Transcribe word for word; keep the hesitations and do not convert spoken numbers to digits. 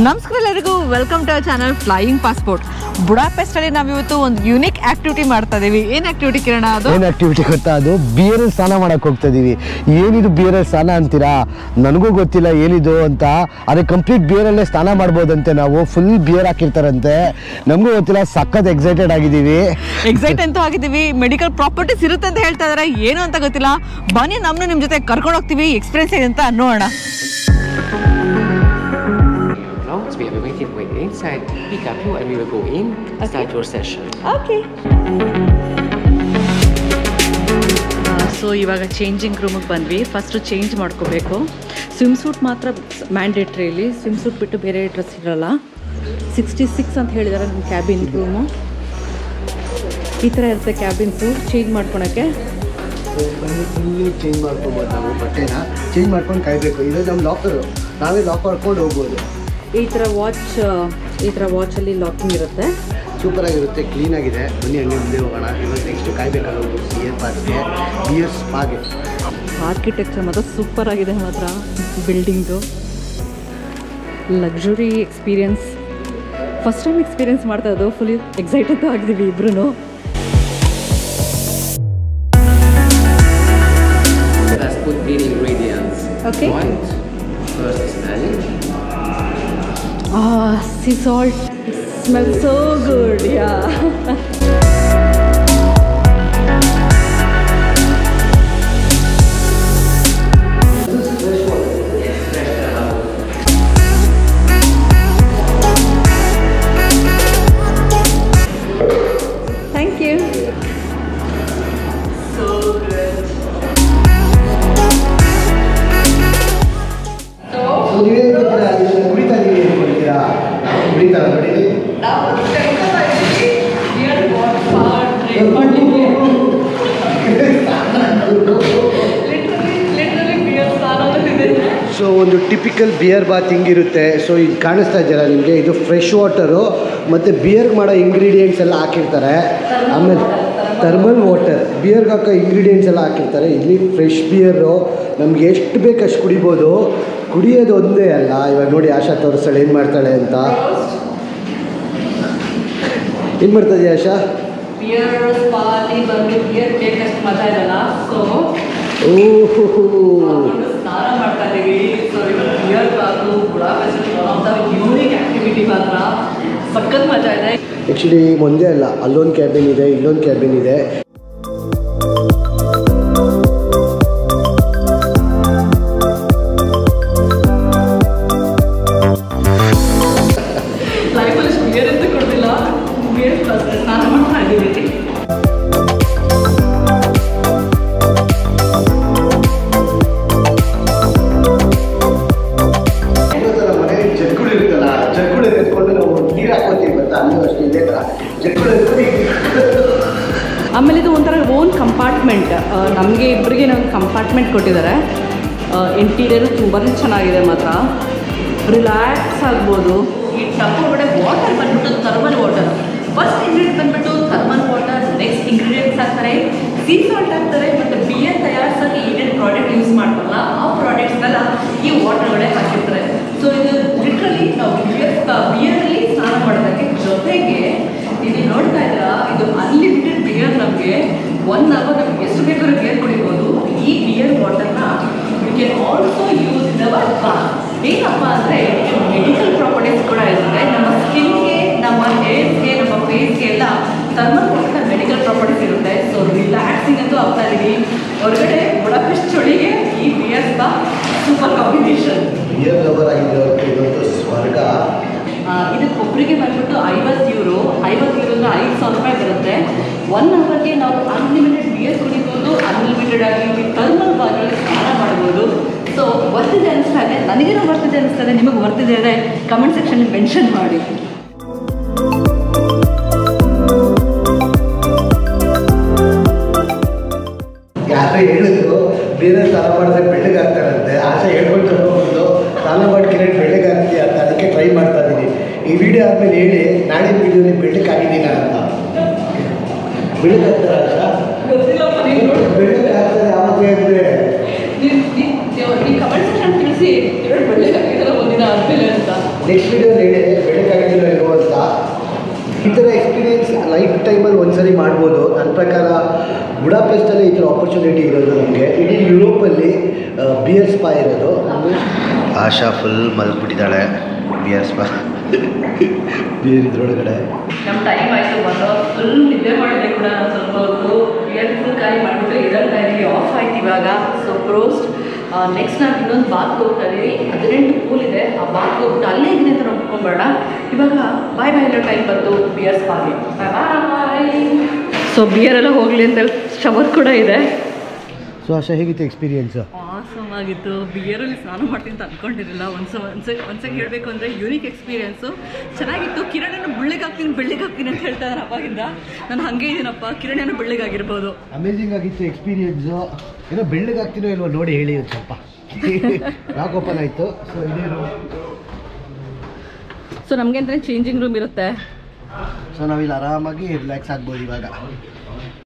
ನಮಸ್ಕಾರ ಎಲ್ಲರಿಗೂ welcome to our channel flying passport. Budapest ಅಲ್ಲಿ ನಾವು ಇವತ್ತು ಒಂದು ಯೂನಿಕ್ ಆಕ್ಟಿವಿಟಿ ಮಾಡ್ತಾ ಇದೀವಿ. ಏನ್ ಆಕ್ಟಿವಿಟಿ ಕಿರಣ? ಅದು ಏನ್ ಆಕ್ಟಿವಿಟಿ ಗೊತ್ತಾ? ಅದು ಬಿಯರ್ ಸ್ನಾನ ಮಾಡಕ್ ಹೋಗ್ತಾ ಇದೀವಿ. ಏನಿದು ಬಿಯರ್ ಸ್ನಾನ ಅಂತೀರಾ? ನನಗೂ ಗೊತ್ತಿಲ್ಲ ಏನಿದು ಅಂತ. ಅದೇ ಕಂಪ್ಲೀಟ್ ಬಿಯರ್ ಅಲ್ಲೇ ಸ್ನಾನ ಮಾಡ್ಬೋದಂತೆ. ನಾವು ಫುಲ್ ಬಿಯರ್ ಹಾಕಿರ್ತಾರಂತೆ. ನಮಗೂ ಗೊತ್ತಿಲ್ಲ, ಸಖತ್ ಎಕ್ಸೈಟೆಡ್ ಆಗಿದ್ದೀವಿ. ಎಕ್ಸೈಟ್ ಅಂತೂ ಆಗಿದ್ದೀವಿ. ಮೆಡಿಕಲ್ ಪ್ರಾಪರ್ಟೀಸ್ ಇರುತ್ತೆ ಅಂತ ಹೇಳ್ತಾ ಇದಾರೆ, ಏನು ಅಂತ ಗೊತ್ತಿಲ್ಲ. ಬನ್ನಿ ನಮ್ಮನ್ನು ನಿಮ್ಮ ಜೊತೆ ಕರ್ಕೊಂಡು ಹೋಗ್ತೀವಿ, ಎಕ್ಸ್ಪೀರಿಯನ್ಸ್ ಇದೆ ಅಂತ ನೋಡೋಣ. We have a waiting point inside. Pick up you and we will go in. Okay. Start your session. Okay. So ಇವಾಗ ಚೇಂಜಿಂಗ್ ರೂಮಿಗೆ ಬಂದ್ವಿ. ಫಸ್ಟು ಚೇಂಜ್ ಮಾಡ್ಕೋಬೇಕು. ಸ್ವಿಮ್ ಸೂಟ್ ಮಾತ್ರ ಮ್ಯಾಂಡೇಟ್ರಿ. ಇಲ್ಲಿ ಸ್ವಿಮ್ ಸೂಟ್ ಬಿಟ್ಟು ಬೇರೆ ಡ್ರೆಸ್ ಇರಲ್ಲ. ಸಿಕ್ಸ್ಟಿ ಸಿಕ್ಸ್ ಅಂತ ಹೇಳಿದ್ದಾರೆ ನಮ್ಮ ಕ್ಯಾಬಿನ್ ರೂಮು. ಈ ಥರ ಇರುತ್ತೆ ಕ್ಯಾಬಿನ್ಸು. ಚೇಂಜ್ ಮಾಡ್ಕೊಳಕ್ಕೆ ಫುಲ್ಲು ಚೇಂಜ್ ಮಾಡ್ಕೊಬೋದು. ನಾವು ಬಟ್ಟೆನ ಚೇಂಜ್ ಮಾಡ್ಕೊಂಡು ಕಾಯಬೇಕು. ಇದು ನಮ್ಮ ಲಾಕರು, ನಾವೇ ಲಾಕ್ ಮಾಡ್ಕೊಂಡು ಹೋಗ್ಬೋದು. ಈ ಥರ ವಾಚ್ ಈ ಥರ ವಾಚಲ್ಲಿ ಲಾಕಿಂಗ್ ಇರುತ್ತೆ. ಸೂಪರಾಗಿರುತ್ತೆ, ಕ್ಲೀನಾಗಿದೆ. ಬನ್ನಿ ಹಂಗೆ ಮುಂದೆ ಹೋಗೋಣ. ಇವಾಗ ನೆಕ್ಸ್ಟು ಕಾಯಬೇಕಾಗೋ ಬಿಯರ್ ಪಾರ್ಕ್ಗೆ, ಬಿಯರ್ ಸ್ಪಾಗೆ. ಆರ್ಕಿಟೆಕ್ಚರ್ ಮಾತ್ರ ಸೂಪರ್ ಆಗಿದೆ ಮಾತ್ರ. Building luxury experience. First time experience ಮಾಡ್ತಾ ಇದ್ದು. ಫುಲ್ ಎಕ್ಸೈಟೆಡ್ ಆಗಿದ್ದೀವಿ ಇಬ್ರು. Let's put the ingredients. Okay. Right. First smelling. Ah, sea salt. It smells so good. Yeah. Thank you. So good. So ನೀವೇ ಗೊತ್ತಾ ಕುಡಿತಾ ಇದೀವಿ ಅಂದ್ಕೊಂಡಿದ್ದೀರಾ? ಕುಡಿತಾ ನೋಡಿ. ನಾವು ಬಿಯರ್ ಬಾಟಲ್ ಡ್ರಿಂಕ್ ಮಾಡ್ತೀವಿ. ಲಿಟರಲಿ ಬಿಯರ್ ಸಾಲೋದಿದೆ. ಸೊ ಒಂದು ಟಿಪಿಕಲ್ ಬಿಯರ್ ಬಾತ್ ಹಿಂಗಿರುತ್ತೆ. ಸೊ ಇದು ಕಾಣಿಸ್ತಾ ಇದೆಯಲ್ಲ ನಿಮಗೆ, ಇದು ಫ್ರೆಶ್ ವಾಟರು ಮತ್ತು ಬಿಯರ್ಗೆ ಮಾಡೋ ಇಂಗ್ರೀಡಿಯೆಂಟ್ಸ್ ಎಲ್ಲ ಹಾಕಿರ್ತಾರೆ. ಆಮೇಲೆ ಥರ್ಮಲ್ ವಾಟರ್, ಬಿಯರ್ಗೆ ಹಾಕೋ ಇಂಗ್ರೀಡಿಯೆಂಟ್ಸ್ ಎಲ್ಲ ಹಾಕಿರ್ತಾರೆ. ಇಲ್ಲಿ ಫ್ರೆಶ್ ಬಿಯರು ನಮ್ಗೆ ಎಷ್ಟು ಬೇಕು ಅಷ್ಟು ಕುಡಿಬೋದು. ಕುಡಿಯೋದು ಒಂದೇ ಅಲ್ಲ. ಇವಾಗ ನೋಡಿ ಆಶಾ ತೋರಿಸ್ತಾಳೆ ಏನು ಮಾಡ್ತಾಳೆ ಅಂತ. ಏನು ಮಾಡ್ತಾ ಇದೆಯಾ ಆಶಾ? ಬಿಯರ್ ಸ್ಪಾಲಿ ಬಂದು ಬಿಯರ್ ಬೇಕಷ್ಟು ಮಜಾ ಇರಲ್ಲ. ಸೊ ಓಹೋ ಸ್ನಾನ ಮಾಡ್ತಾ ಇದ್ದೀವಿ. ಸೊ ಇವಾಗ ಬಿಯರ್ ಬಾತು ಬುಡಾಪೆಸ್ಟ್ ಅಂತ ಯೂನಿಕ್ ಆಕ್ಟಿವಿಟಿ ಮಾತ್ರ ಸಖತ್ ಮಜಾ ಇದೆ. ಆ್ಯಕ್ಚುಲಿ ಒಂದೇ ಅಲ್ಲ, ಅಲ್ಲೊಂದು ಕ್ಯಾಬಿನ್ ಇದೆ, ಇಲ್ಲೊಂದು ಕ್ಯಾಬಿನ್ ಇದೆ. ಲೈಫಲ್ಲಿ ಬಿಯರ್ ಅಂತ ಕೊಡ್ತಿಲ್ಲ, ಬಿಯರ್ ಸ್ನಾನ ಮಾಡ್ತಾ ಇದ್ದೀವಿ. ಮನೆಯಲ್ಲಿ ಜಗ್ಗುಳು ಇರುತ್ತಲ್ಲ, ಜಗ್ಗುಳು ಎತ್ಕೊಂಡು ನಾವು ನೀರು ಹಾಕೋತೀವಿ ಗೊತ್ತಾ? ಅನ್ನೋ ಅಷ್ಟು ಇದೇ ಥರ ಜಗ್ಗುಳು. ಆಮೇಲೆ ಇದು ಒಂಥರ ಓನ್ ಕಂಪಾರ್ಟ್ಮೆಂಟ್. ನಮಗೆ ಇಬ್ಬರಿಗೆ ನಾವು ಕಂಪಾರ್ಟ್ಮೆಂಟ್ ಕೊಟ್ಟಿದ್ದಾರೆ. ಇಂಟೀರಿಯರು ತುಂಬಾ ಚೆನ್ನಾಗಿದೆ ಮಾತ್ರ. ರಿಲ್ಯಾಕ್ಸ್ ಆಗ್ಬೋದು. ಈ ಟಬ್ ಒಳಗಡೆ ವಾಟರ್ ಬಂದ್ಬಿಟ್ಟು ಥರ್ಮಲ್ ವಾಟರ್. ಫಸ್ಟ್ ಇಂಗ್ರೀಡಿಯೆಂಟ್ ಬಂದ್ಬಿಟ್ಟು ಥರ್ಮಲ್ ವಾಟರ್. ನೆಕ್ಸ್ಟ್ ಇಂಗ್ರೀಡಿಯೆಂಟ್ಸ್ ಹಾಕ್ತಾರೆ, ಸೀ ಸಾಲ್ಟ್ ಹಾಕ್ತಾರೆ, ಮತ್ತು ಬಿಯರ್ ತಯಾರಿಸೋಕ್ಕೆ ಏನೇನು ಪ್ರಾಡಕ್ಟ್ ಯೂಸ್ ಮಾಡ್ತಾರಲ್ಲ ಆ ಪ್ರಾಡಕ್ಟ್ಸ್ನೆಲ್ಲ ಈ ವಾಟರ್ ಒಳಗೆ ಹಾಕಿರ್ತಾರೆ. ಸೊ ಇದು ಲಿಟ್ರಲಿ ನಾವು ಬಿಯರ್ ಬಿಯರಲ್ಲಿ ಸ್ನಾನ ಮಾಡೋದಕ್ಕೆ. ಜೊತೆಗೆ ಇದು ನೋಡ್ತಾ ಇದ್ದೀರಾ, ಇದು ಅನ್ಲಿಮಿಟೆಡ್ ಬಿಯರ್. ನಮಗೆ ಒನ್ ಅವರ್ ನಮ್ಗೆ ಎಷ್ಟು ಬೇಕಾದ್ರೂ ಬಿಯರ್ ಕುಡಿಬೋದು. ಈ ಬಿಯರ್ ವಾಟರ್ನ you can also use in our bath. ಏನಪ್ಪ ಅಂದರೆ ಮೆಡಿಕಲ್ ಪ್ರಾಪರ್ಟೀಸ್ ಕೂಡ ಇರುತ್ತೆ. ನಮ್ಮ ಸ್ಕಿನ್ಗೆ, ನಮ್ಮ ಹೇರ್ಸ್ಗೆ, ನಮ್ಮ ಫೇಸ್ಗೆ ಎಲ್ಲ ಥರ್ಮಲ್ ವಾಟರ್ನ ಮೆಡಿಕಲ್ ಪ್ರಾಪರ್ಟೀಸ್ ಇರುತ್ತೆ. ಸೊ ರಿಲ್ಯಾಕ್ಸಿಂಗ್ ಅಂತೂ ಆಗ್ತಾ ಇದ್ದೀವಿ. ಹೊರಗಡೆ ಬುಡಾಪೆಸ್ಟ್ ಚಳಿಗೆ ಈ beer spa super combination. Beer lover ಆಗಿರೋದು ಇವತ್ತು ಸ್ವರ್ಗ. ಇದಕ್ಕೆ ಒಬ್ಬರಿಗೆ ಬಂದ್ಬಿಟ್ಟು ಐವತ್ತು ಯೂರೋ ಐವತ್ತು ಯೂರೋ ಅಂದರೆ ಐದು ಸಾವಿರ ರೂಪಾಯಿ ಬರುತ್ತೆ. ಒನ್ ಅವರ್ಗೆ ನಾವು ಅನ್ಲಿಮಿಟೆಡ್ ಬಿಯರ್ ಕುಡಿಬೋದು. ಅನ್ಲಿಮಿಟೆಡ್ ಆಗಿ ಥರ್ಮಲ್ ಬಾತ್ಗಳಲ್ಲಿ ಸ್ನಾನ ಮಾಡ್ಬೋದು. ಸೊ ವರ್ತಿದೆ ಅನಿಸ್ತಾ ಇದೆ. ನನಗೇನೋ ವರ್ತಿದೆ ಅನಿಸ್ತಾ ಇದೆ. ನಿಮಗೆ ವರ್ತಿದೆ ಅಂದರೆ ಕಮೆಂಟ್ ಸೆಕ್ಷನ್ ಮೆನ್ಷನ್ ಮಾಡಿ. ಯಾರೋ ಹೇಳಿದ್ರು ಬೇರೆ ಸ್ನಾನ ಮಾಡಿದ್ರೆ ಬೆಳ್ಳಗಾಗ್ತಾರಂತೆ. ಆಸೆ ಹೇಳ್ಕೊಂಡು ಹೋಗ್ಬೋದು, ಸ್ನಾನ ಮಾಡಿ ಕಿರೇಟ್ ಬೆಳ್ಳಗಾಗ್ತೀಯ ಅಂತ. ಅದಕ್ಕೆ ಟ್ರೈ ಮಾಡ್ತಾ ಇದ್ದೀನಿ. ಈ ವಿಡಿಯೋ ಆದಮೇಲೆ ಹೇಳಿ, ನಾಳೆ ವಿಡಿಯೋಲಿ ಬೆಳ್ಳಕ್ಕಾಗಿದ್ದೀನ ಅಂತ. ಬೆಳ್ಳಗಾಗ್ತಾರ ಆಶಾ? ಬೆಳ್ಳಗಾಗ್ತಾರೆ ಯಾವಾಗ ಅಂದರೆ ನೀವು ಕಮೆಂಟ್ ಸೆಕ್ಷನ್ ತಿಳಿಸಿ. ಬೆಳ್ಳಗಾಗಿದ್ದಲ್ಲ ಒಂದಿನ ಆದಮೇಲೆ ಅಂತ. ನೆಕ್ಸ್ಟ್ ವಿಡಿಯೋ ಈ ಥರ ಎಕ್ಸ್ಪೀರಿಯೆನ್ಸ್ ಲೈಫ್ ಟೈಮಲ್ಲಿ ಒಂದ್ಸರಿ ಮಾಡ್ಬೋದು. ನನ್ನ ಪ್ರಕಾರ ಬುಡಾಪೆಸ್ಟಲ್ಲಿ ಈ ಥರ ಆಪರ್ಚುನಿಟಿ ಇರೋದು ನಮಗೆ. ಇಡೀ ಯುರೋಪಲ್ಲಿ ಬಿಯರ್ ಸ್ಪಾ ಇರೋದು. ಆಶಾ ಫುಲ್ ಮಲ್ಬಿಟ್ಟಿದ್ದಾಳೆ ಬಿಯರ್ ಸ್ಪಾ ಬಿಯರ್ ಇದ್ರೊಳಗಡೆ. ನಮ್ಮ ಟೈಮ್ ಆಯಿತು ಬಂದು ಫುಲ್ ನಿದ್ದೆ ಮಾಡಿದೆ ಕೂಡ ನಾನು ಸ್ವಲ್ಪ ಹೊತ್ತು ಬಿಯರ್ ಫುಲ್ ಖಾಲಿ ಮಾಡಿಬಿಟ್ಟು ಇದರಲ್ಲಿ ಇದೀವಿ ಆಫ್ ಆಯ್ತು ಇವಾಗ. ಸೊ ಪ್ರೋಸ್ಟ್. ನೆಕ್ಸ್ಟ್ ನಾವು ಇನ್ನೊಂದು ಬಾತ್ಗೆ ಹೋಗ್ತಾ ಇದ್ದೀವಿ. ಹದಿನೆಂಟು ಪೂಲ್ ಇದೆ. ಆ ಬಾತ್ಗೆ ಹೋಗ್ಬಿಟ್ಟು ಅಲ್ಲೇ ಇದೀನಿ ಅಂತ ನೋಡ್ಕೊಂಬೇಡ. ಇವಾಗ ಬಾಯ್ ಬಾಯ್ ಅನ್ನೋ ಟೈಮ್ ಬಂತು ಬಿಯರ್ ಸ್ಪಾಗೆ. ಬಾಯ್ ಬಾಯ್. ಸೊ ಬಿಯರೆಲ್ಲ ಹೋಗಲಿ ಅಂತ ಶವರ್ ಕೂಡ ಇದೆ. ಸೊ ಆಶಾ ಹೇಗಿತ್ತು ಎಕ್ಸ್ಪೀರಿಯೆನ್ಸು? ಆಸಮ್ ಆಗಿತ್ತು. ಬಿಯರಲ್ಲಿ ಸ್ನಾನ ಮಾಡ್ತೀನಿ ಅಂತ ಅಂದ್ಕೊಂಡಿರಲಿಲ್ಲ. ಒಂದ್ಸ ಒಂದ್ಸ ಒಂದ್ಸಲ ಹೇಳಬೇಕು ಅಂದರೆ ಯೂನಿಕ್ ಎಕ್ಸ್ಪೀರಿಯೆನ್ಸು ಚೆನ್ನಾಗಿತ್ತು. ಕಿರಣನ ಬೆಳ್ಳಿಗೆ ಹಾಕ್ತೀನಿ ಬೆಳ್ಳಿಗೆ ಹಾಕ್ತೀನಿ ಅಂತ ಹೇಳ್ತಾ ಇದ್ದಾರೆ ಅವಾಗಿಂದ. ನಾನು ಹಾಗೆ ಇದ್ದೀನಪ್ಪ, ಕಿರಣನ ಬೆಳ್ಳಿಗಾಗಿರ್ಬೋದು. ಅಮೇಝಿಂಗ್ ಆಗಿತ್ತು ಎಕ್ಸ್ಪೀರಿಯೆನ್ಸು. ಏನೋ ಬೆಳ್ಳಿಗೆ ಹಾಕ್ತೀನೋ ಇಲ್ವೋ ನೋಡಿ ಹೇಳಿ ಒಂದು ಸ್ವಲ್ಪ. ಲಾಕ್ ಓಪನ್ ಆಯಿತು. ಸೊ ಇದೇನು, ಸೊ ನಮಗೆ ಅಂತಲೇ ಚೇಂಜಿಂಗ್ ರೂಮ್ ಇರುತ್ತೆ. ಸೊ ನಾವಿಲ್ಲಿ ಆರಾಮಾಗಿ ರಿಲ್ಯಾಕ್ಸ್ ಆಗ್ಬೋದು ಇವಾಗ.